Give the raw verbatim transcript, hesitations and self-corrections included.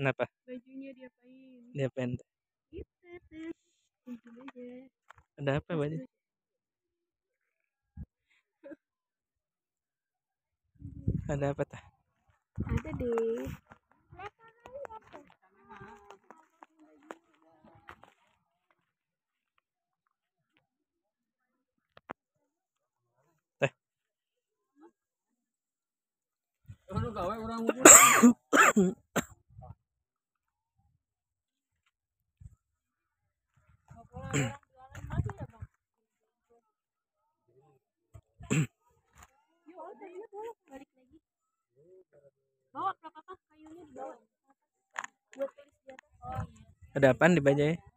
Kenapa? Bajunya diapain? Diapain? Kita tes. Tunjuk aja. Ada apa baju? Ada apa tah? Ada deh. Teh. Bawa apa-apa kayunya dibawa. Buat tulis di atas. Ada apaan di bajai?